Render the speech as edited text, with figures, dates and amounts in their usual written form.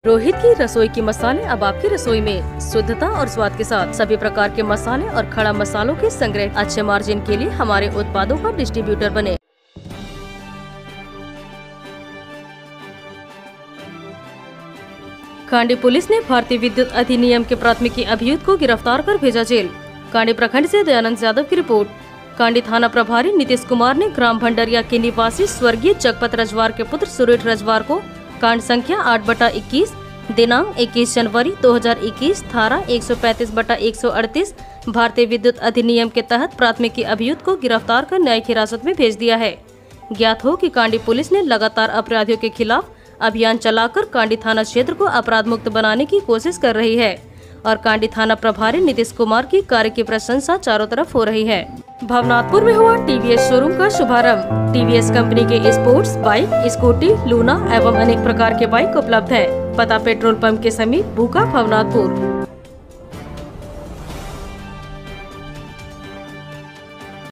रोहित की रसोई की मसाले अब आपकी रसोई में शुद्धता और स्वाद के साथ सभी प्रकार के मसाले और खड़ा मसालों के संग्रह। अच्छे मार्जिन के लिए हमारे उत्पादों का डिस्ट्रीब्यूटर बने। कांडी पुलिस ने भारतीय विद्युत अधिनियम के प्राथमिकी अभियुक्त को गिरफ्तार कर भेजा जेल। कांडी प्रखंड से दयानंद यादव की रिपोर्ट। कांडी थाना प्रभारी नीतीश कुमार ने ग्राम भंडरिया के निवासी स्वर्गीय जगपत रजवार के पुत्र सुरेश रजवार को कांड संख्या 8/21 दिनांक 21 जनवरी 2021 धारा 135/138 भारतीय विद्युत अधिनियम के तहत प्राथमिकी अभियुक्त को गिरफ्तार कर न्यायिक हिरासत में भेज दिया है। ज्ञात हो कि कांडी पुलिस ने लगातार अपराधियों के खिलाफ अभियान चलाकर कांडी थाना क्षेत्र को अपराध मुक्त बनाने की कोशिश कर रही है और कांडी थाना प्रभारी नीतीश कुमार की कार्य की प्रशंसा चारों तरफ हो रही है। भवनाथपुर में हुआ टीवीएस शोरूम का शुभारंभ। टीवीएस कंपनी के स्पोर्ट्स बाइक, स्कूटी, लूना एवं अनेक प्रकार के बाइक उपलब्ध है। पता पेट्रोल पंप के समीप भूखा, भवनाथपुर।